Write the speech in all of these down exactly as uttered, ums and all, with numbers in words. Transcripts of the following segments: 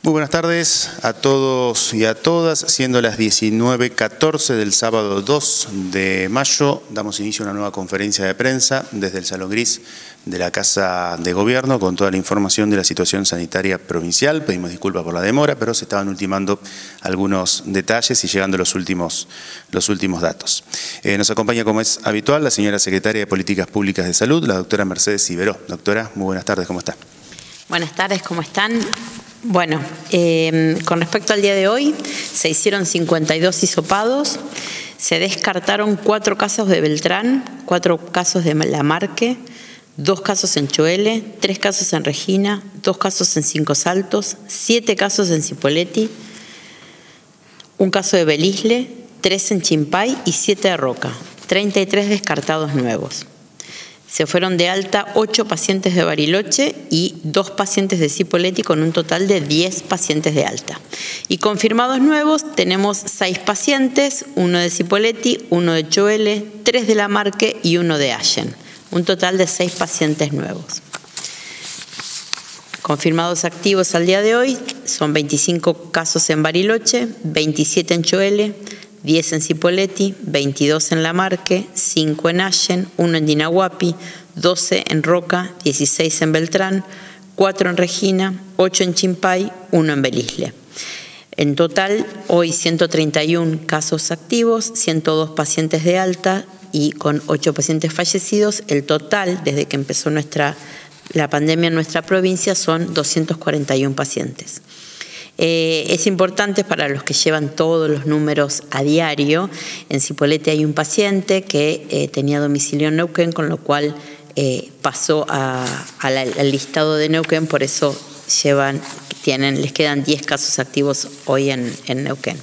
Muy buenas tardes a todos y a todas. Siendo las diecinueve catorce del sábado dos de mayo, damos inicio a una nueva conferencia de prensa desde el Salón Gris de la Casa de Gobierno con toda la información de la situación sanitaria provincial. Pedimos disculpas por la demora, pero se estaban ultimando algunos detalles y llegando los últimos, los últimos datos. Eh, nos acompaña, como es habitual, la señora Secretaria de Políticas Públicas de Salud, la doctora Mercedes Iberó. Doctora, muy buenas tardes, ¿cómo está? Buenas tardes, ¿cómo están? Bueno, eh, con respecto al día de hoy, se hicieron cincuenta y dos hisopados, se descartaron cuatro casos de Beltrán, cuatro casos de Lamarque, dos casos en Choele, tres casos en Regina, dos casos en Cinco Saltos, siete casos en Cipolletti, un caso de Belisle, tres en Chimpay y siete de Roca, treinta y tres descartados nuevos. Se fueron de alta ocho pacientes de Bariloche y dos pacientes de Cipolletti, con un total de diez pacientes de alta. Y confirmados nuevos tenemos seis pacientes, uno de Cipolletti, uno de Choele, tres de Lamarque y uno de Allen. Un total de seis pacientes nuevos. Confirmados activos al día de hoy son veinticinco casos en Bariloche, veintisiete en Choele, diez en Cipolletti, veintidós en Lamarque, cinco en Allen, uno en Dinahuapi, doce en Roca, dieciséis en Beltrán, cuatro en Regina, ocho en Chimpay, uno en Belisle. En total, hoy ciento treinta y uno casos activos, ciento dos pacientes de alta y con ocho pacientes fallecidos. El total, desde que empezó nuestra, la pandemia en nuestra provincia, son doscientos cuarenta y uno pacientes. Eh, es importante para los que llevan todos los números a diario. En Cipolletti hay un paciente que eh, tenía domicilio en Neuquén, con lo cual eh, pasó a, a la, al listado de Neuquén, por eso llevan, tienen, les quedan diez casos activos hoy en, en Neuquén.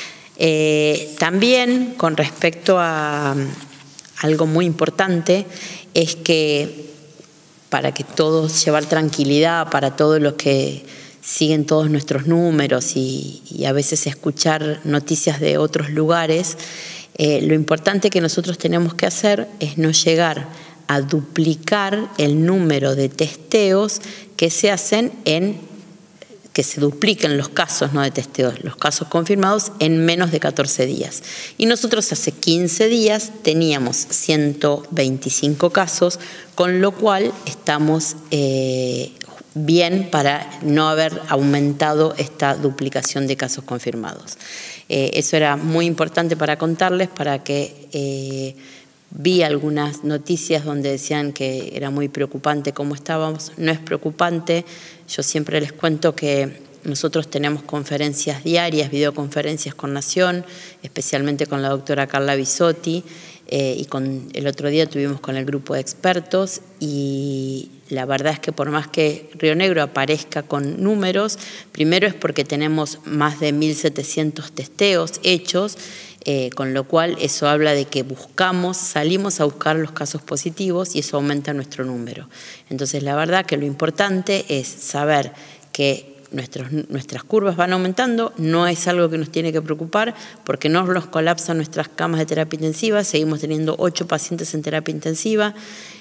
Eh, también con respecto a, a algo muy importante, es que para que todos, llevar tranquilidad para todos los que siguen todos nuestros números y, y a veces escuchar noticias de otros lugares, eh, lo importante que nosotros tenemos que hacer es no llegar a duplicar el número de testeos que se hacen en, que se dupliquen los casos, no de testeos, los casos confirmados en menos de catorce días. Y nosotros hace quince días teníamos ciento veinticinco casos, con lo cual estamos eh, bien para no haber aumentado esta duplicación de casos confirmados. Eh, eso era muy importante para contarles, para que eh, vi algunas noticias donde decían que era muy preocupante cómo estábamos. No es preocupante. Yo siempre les cuento que nosotros tenemos conferencias diarias, videoconferencias con Nación, especialmente con la doctora Carla Bisotti, eh, y con, el otro día tuvimos con el grupo de expertos, y la verdad es que por más que Río Negro aparezca con números, primero es porque tenemos más de mil setecientos testeos hechos, eh, con lo cual eso habla de que buscamos, salimos a buscar los casos positivos y eso aumenta nuestro número. Entonces la verdad que lo importante es saber que Nuestros, nuestras curvas van aumentando, no es algo que nos tiene que preocupar porque no nos colapsan nuestras camas de terapia intensiva, seguimos teniendo ocho pacientes en terapia intensiva,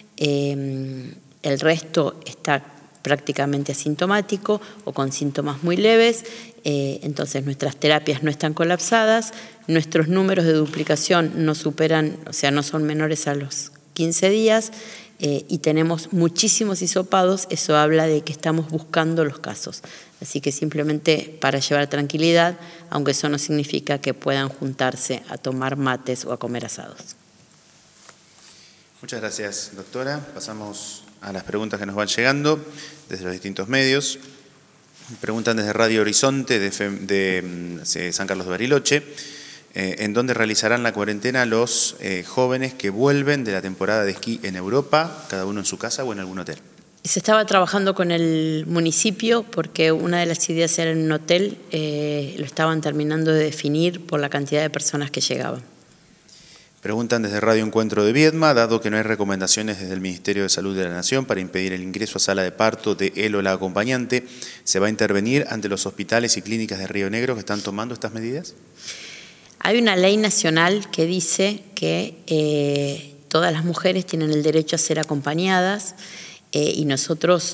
eh, el resto está prácticamente asintomático o con síntomas muy leves, eh, entonces nuestras terapias no están colapsadas, nuestros números de duplicación no superan, o sea, no son menores a los quince días, eh, y tenemos muchísimos hisopados. Eso habla de que estamos buscando los casos. Así que simplemente para llevar tranquilidad, aunque eso no significa que puedan juntarse a tomar mates o a comer asados. Muchas gracias, doctora. Pasamos a las preguntas que nos van llegando desde los distintos medios. Preguntan desde Radio Horizonte de, de, de San Carlos de Bariloche, eh, en dónde realizarán la cuarentena los eh, jóvenes que vuelven de la temporada de esquí en Europa, cada uno en su casa o en algún hotel. Se estaba trabajando con el municipio porque una de las ideas era en un hotel, eh, lo estaban terminando de definir por la cantidad de personas que llegaban. Preguntan desde Radio Encuentro de Viedma, dado que no hay recomendaciones desde el Ministerio de Salud de la Nación para impedir el ingreso a sala de parto de él o la acompañante, ¿se va a intervenir ante los hospitales y clínicas de Río Negro que están tomando estas medidas? Hay una ley nacional que dice que eh, todas las mujeres tienen el derecho a ser acompañadas, eh, y nosotros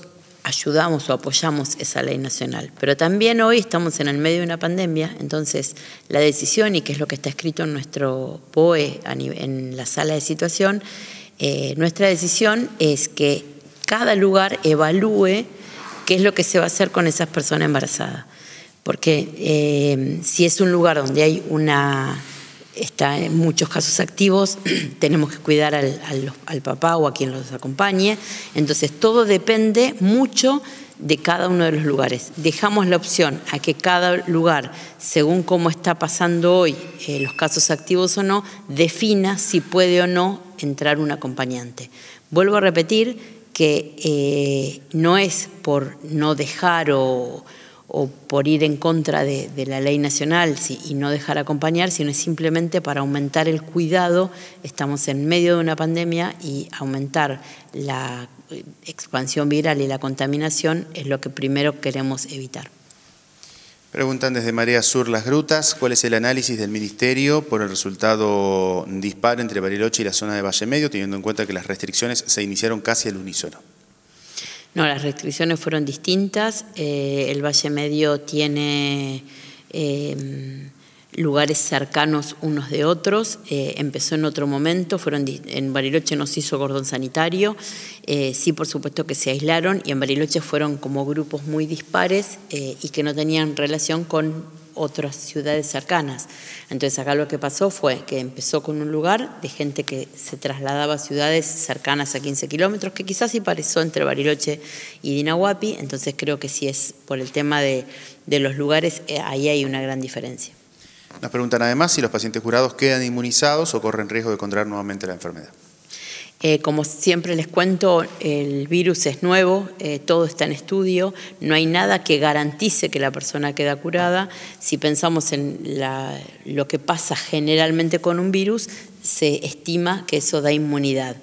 ayudamos o apoyamos esa ley nacional. Pero también hoy estamos en el medio de una pandemia, entonces la decisión, y que es lo que está escrito en nuestro P O E a nivel, en la sala de situación, eh, nuestra decisión es que cada lugar evalúe qué es lo que se va a hacer con esas personas embarazadas. Porque eh, si es un lugar donde hay una... está en muchos casos activos, tenemos que cuidar al, al, al papá o a quien los acompañe. Entonces, todo depende mucho de cada uno de los lugares. Dejamos la opción a que cada lugar, según cómo está pasando hoy, eh, los casos activos o no, defina si puede o no entrar un acompañante. Vuelvo a repetir que eh, no es por no dejar o... o por ir en contra de, de la ley nacional sí, y no dejar acompañar, sino es simplemente para aumentar el cuidado. Estamos en medio de una pandemia y aumentar la expansión viral y la contaminación es lo que primero queremos evitar. Preguntan desde Marea Sur Las Grutas, ¿cuál es el análisis del Ministerio por el resultado dispar entre Bariloche y la zona de Valle Medio, teniendo en cuenta que las restricciones se iniciaron casi al unísono? No, las restricciones fueron distintas. Eh, el Valle Medio tiene eh, lugares cercanos unos de otros. Eh, empezó en otro momento, fueron en Bariloche no se hizo cordón sanitario. Eh, sí, por supuesto que se aislaron, y en Bariloche fueron como grupos muy dispares eh, y que no tenían relación con otras ciudades cercanas. Entonces acá lo que pasó fue que empezó con un lugar de gente que se trasladaba a ciudades cercanas a quince kilómetros, que quizás sí pareció entre Bariloche y Dinahuapi. Entonces creo que si es por el tema de, de los lugares, eh, ahí hay una gran diferencia. Nos preguntan además si los pacientes curados quedan inmunizados o corren riesgo de contraer nuevamente la enfermedad. Eh, como siempre les cuento, el virus es nuevo, eh, todo está en estudio, no hay nada que garantice que la persona queda curada. Si pensamos en la, lo que pasa generalmente con un virus, se estima que eso da inmunidad.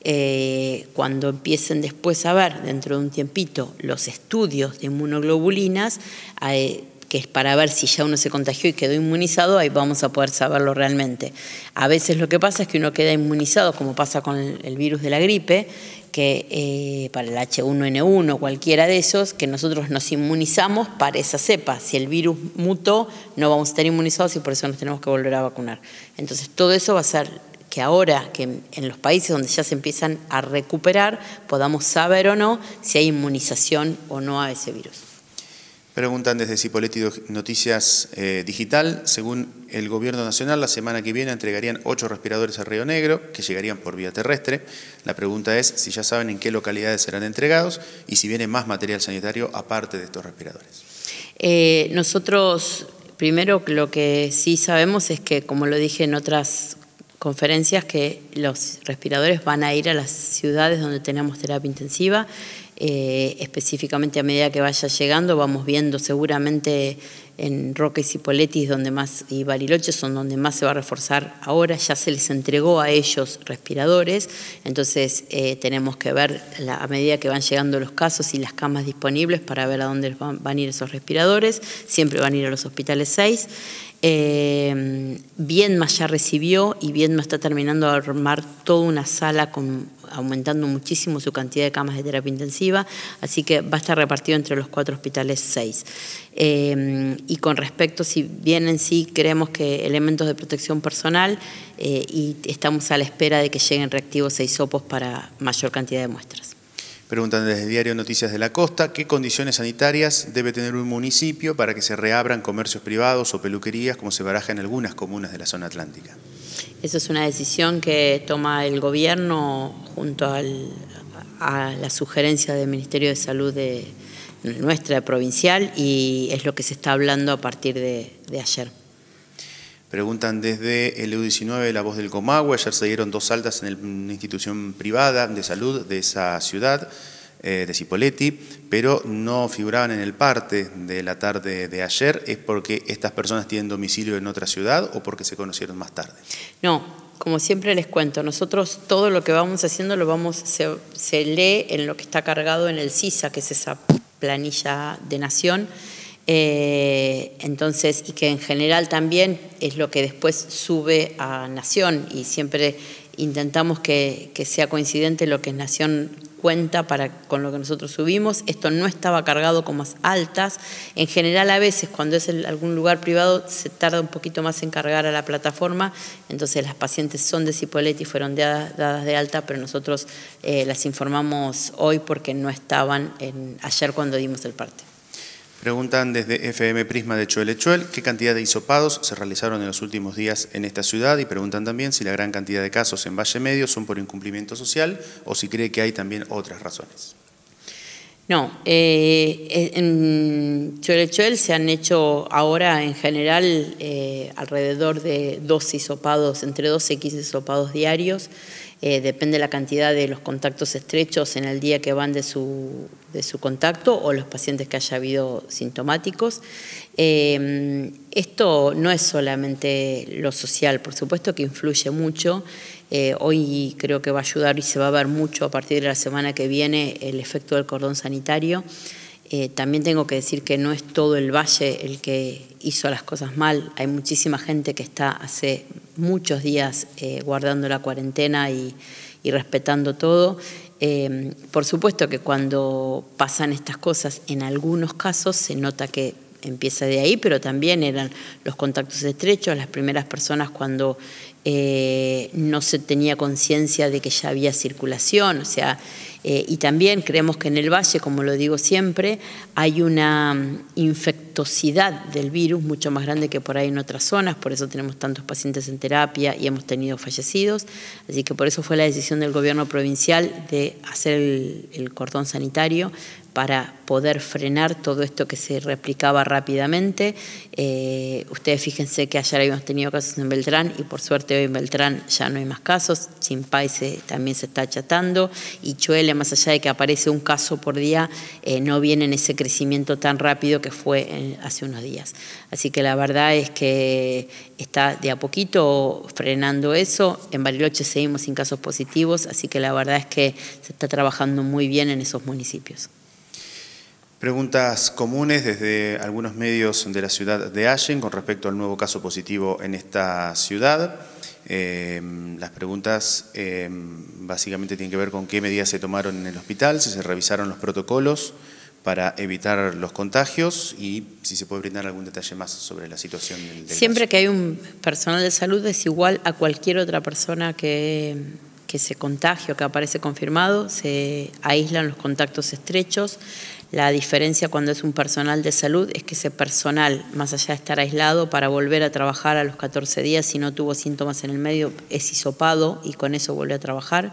Eh, cuando empiecen después a ver, dentro de un tiempito, los estudios de inmunoglobulinas, eh, que es para ver si ya uno se contagió y quedó inmunizado, ahí vamos a poder saberlo realmente. A veces lo que pasa es que uno queda inmunizado, como pasa con el, el virus de la gripe, que eh, para el H uno N uno, cualquiera de esos, que nosotros nos inmunizamos para esa cepa. Si el virus mutó, no vamos a estar inmunizados y por eso nos tenemos que volver a vacunar. Entonces, todo eso va a ser que ahora, que en los países donde ya se empiezan a recuperar, podamos saber o no si hay inmunización o no a ese virus. Preguntan desde Cipolletti Noticias eh, Digital, según el Gobierno Nacional, la semana que viene entregarían ocho respiradores a Río Negro, que llegarían por vía terrestre. La pregunta es si ya saben en qué localidades serán entregados y si viene más material sanitario aparte de estos respiradores. Eh, nosotros, primero, lo que sí sabemos es que, como lo dije en otras conferencias, que los respiradores van a ir a las ciudades donde tenemos terapia intensiva. Eh, específicamente a medida que vaya llegando, vamos viendo seguramente en Roca y Cipolletti donde más, y Bariloche son donde más se va a reforzar ahora. Ya se les entregó a ellos respiradores, entonces eh, tenemos que ver la, a medida que van llegando los casos y las camas disponibles para ver a dónde van, van a ir esos respiradores. Siempre van a ir a los hospitales seis. Eh, Viedma ya recibió y Viedma está terminando de armar toda una sala con, aumentando muchísimo su cantidad de camas de terapia intensiva, así que va a estar repartido entre los cuatro hospitales seis. Eh, y con respecto, si bien en sí creemos que elementos de protección personal eh, y estamos a la espera de que lleguen reactivos e hisopos para mayor cantidad de muestras. Preguntan desde el diario Noticias de la Costa, ¿qué condiciones sanitarias debe tener un municipio para que se reabran comercios privados o peluquerías como se baraja en algunas comunas de la zona atlántica? Esa es una decisión que toma el gobierno junto al, a la sugerencia del Ministerio de Salud de nuestra provincial, y es lo que se está hablando a partir de, de ayer. Preguntan desde el E U diecinueve, La Voz del Comahue. Ayer se dieron dos altas en una institución privada de salud de esa ciudad, eh, de Cipolletti, pero no figuraban en el parte de la tarde de ayer. ¿Es porque estas personas tienen domicilio en otra ciudad o porque se conocieron más tarde? No, como siempre les cuento, nosotros todo lo que vamos haciendo lo vamos se, se lee en lo que está cargado en el CISA, que es esa planilla de Nación. Eh, entonces, y que en general también es lo que después sube a Nación, y siempre intentamos que, que sea coincidente lo que Nación cuenta para, con lo que nosotros subimos. Esto no estaba cargado con más altas. En general, a veces, cuando es en algún lugar privado, se tarda un poquito más en cargar a la plataforma. Entonces, las pacientes son de Cipolletti y fueron dadas, dadas de alta, pero nosotros eh, las informamos hoy porque no estaban en, ayer cuando dimos el parte. Preguntan desde F M Prisma de Choel Choel, ¿qué cantidad de hisopados se realizaron en los últimos días en esta ciudad? Y preguntan también si la gran cantidad de casos en Valle Medio son por incumplimiento social o si cree que hay también otras razones. No, eh, en Choel Choel se han hecho ahora en general eh, alrededor de doce hisopados, entre doce y quince hisopados diarios. Eh, depende de la cantidad de los contactos estrechos en el día que van de su, de su contacto o los pacientes que haya habido sintomáticos. Eh, esto no es solamente lo social, por supuesto que influye mucho. Eh, hoy creo que va a ayudar y se va a ver mucho a partir de la semana que viene el efecto del cordón sanitario. Eh, también tengo que decir que no es todo el valle el que hizo las cosas mal. Hay muchísima gente que está hace muchos días eh, guardando la cuarentena y, y respetando todo. Eh, por supuesto que cuando pasan estas cosas, en algunos casos se nota que empieza de ahí, pero también eran los contactos estrechos, las primeras personas cuando eh, no se tenía conciencia de que ya había circulación, o sea, eh, y también creemos que en el valle, como lo digo siempre, hay una infectosidad del virus mucho más grande que por ahí en otras zonas, por eso tenemos tantos pacientes en terapia y hemos tenido fallecidos, así que por eso fue la decisión del gobierno provincial de hacer el, el cordón sanitario para poder frenar todo esto que se replicaba rápidamente. Eh, ustedes fíjense que ayer habíamos tenido casos en Beltrán y por suerte hoy en Beltrán ya no hay más casos. Chimpay se, también se está achatando y Choel, más allá de que aparece un caso por día, eh, no viene en ese crecimiento tan rápido que fue en, hace unos días. Así que la verdad es que está de a poquito frenando eso. En Bariloche seguimos sin casos positivos, así que la verdad es que se está trabajando muy bien en esos municipios. Preguntas comunes desde algunos medios de la ciudad de Allen con respecto al nuevo caso positivo en esta ciudad. Eh, las preguntas eh, básicamente tienen que ver con qué medidas se tomaron en el hospital, si se revisaron los protocolos para evitar los contagios y si se puede brindar algún detalle más sobre la situación del, del Siempre caso. Que hay un personal de salud es igual a cualquier otra persona que, que se contagie o que aparece confirmado, se aíslan los contactos estrechos. La diferencia cuando es un personal de salud es que ese personal, más allá de estar aislado, para volver a trabajar a los catorce días, si no tuvo síntomas en el medio, es hisopado y con eso vuelve a trabajar.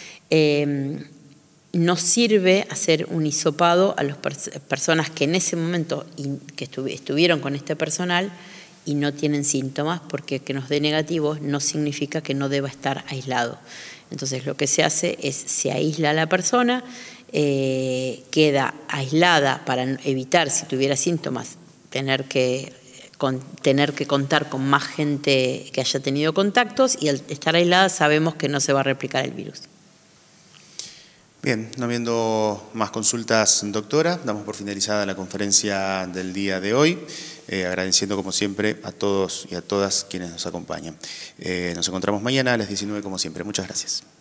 Eh, no sirve hacer un hisopado a las pers personas que en ese momento que estuv estuvieron con este personal y no tienen síntomas, porque que nos dé negativos no significa que no deba estar aislado. Entonces lo que se hace es se aísla a la persona, eh, queda aislada para evitar, si tuviera síntomas, tener que, con, tener que contar con más gente que haya tenido contactos, y al estar aislada sabemos que no se va a replicar el virus. Bien, no habiendo más consultas, doctora, damos por finalizada la conferencia del día de hoy, eh, agradeciendo como siempre a todos y a todas quienes nos acompañan. Eh, nos encontramos mañana a las diecinueve como siempre. Muchas gracias.